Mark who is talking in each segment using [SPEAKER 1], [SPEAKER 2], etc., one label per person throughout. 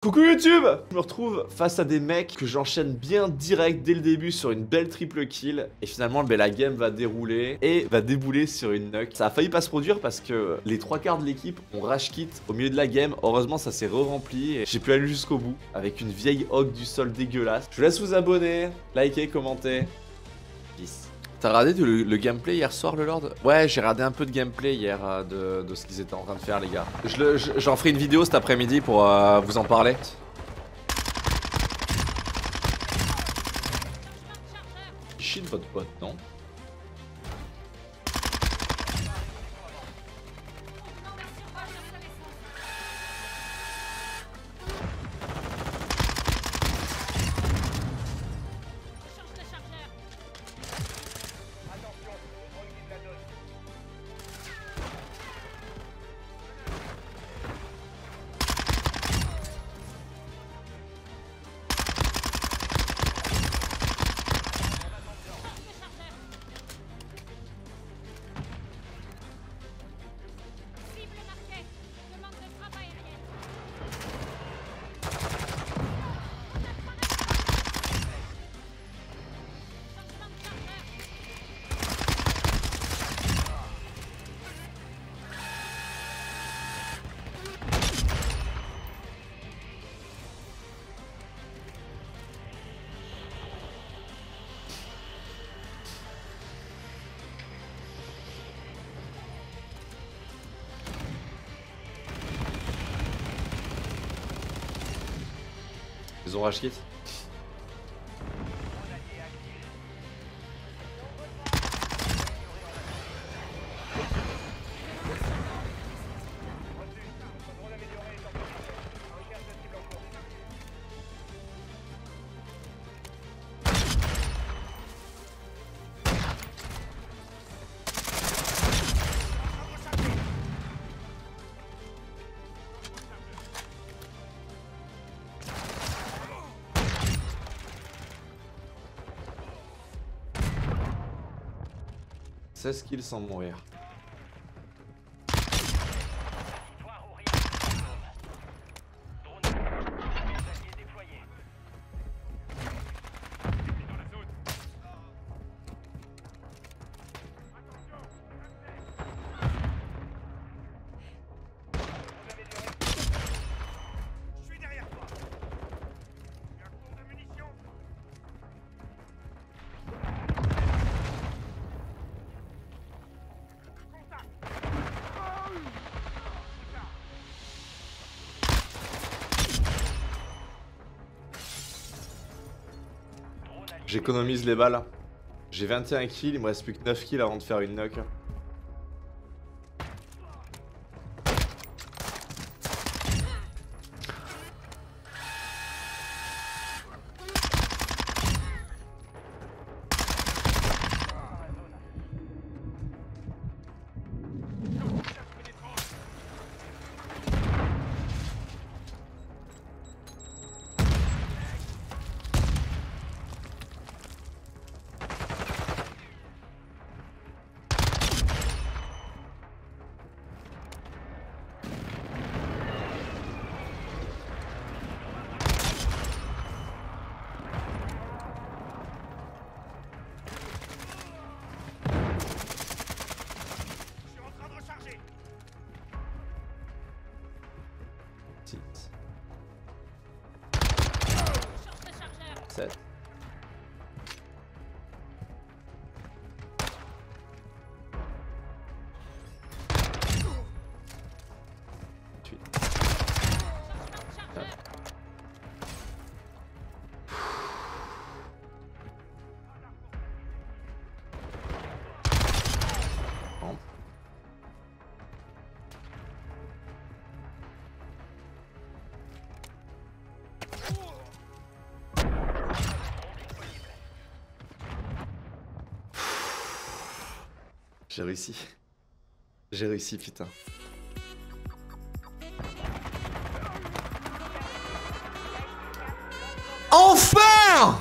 [SPEAKER 1] Coucou YouTube! Je me retrouve face à des mecs que j'enchaîne bien direct dès le début sur une belle triple kill. Et finalement, la game va dérouler et va débouler sur une nuke. Ça a failli pas se produire parce que les 3/4 de l'équipe ont rage quit au milieu de la game. Heureusement, ça s'est re-rempli et j'ai pu aller jusqu'au bout avec une vieille hog du sol dégueulasse. Je vous laisse vous abonner, liker, commenter. Peace. T'as regardé le gameplay hier soir, le Lord? Ouais, j'ai regardé un peu de gameplay hier de ce qu'ils étaient en train de faire, les gars. J'en ferai une vidéo cet après-midi pour vous en parler. Shit votre pote, non? Ils ont rage quit. Kills sans mourir. J'économise les balles. J'ai 21 kills, il me reste plus que 9 kills avant de faire une nuke. Sept. J'ai réussi. J'ai réussi, putain. Enfin!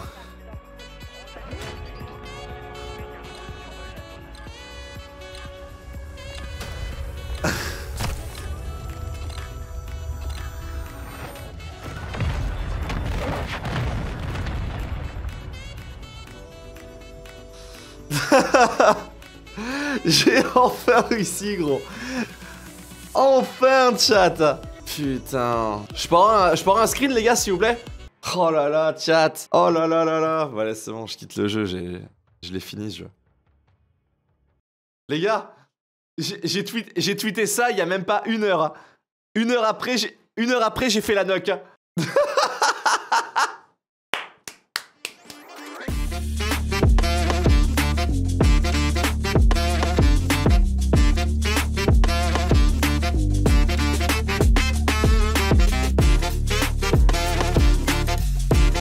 [SPEAKER 1] J'ai enfin réussi, gros. Enfin, chat. Putain. Je peux avoir un screen, les gars, s'il vous plaît? Oh là là, chat. Oh là là là là. Voilà, c'est bon, je quitte le jeu. Je l'ai fini, ce jeu. Les gars, j'ai tweeté ça il y a même pas 1 heure. 1 heure après, j'ai fait la knock.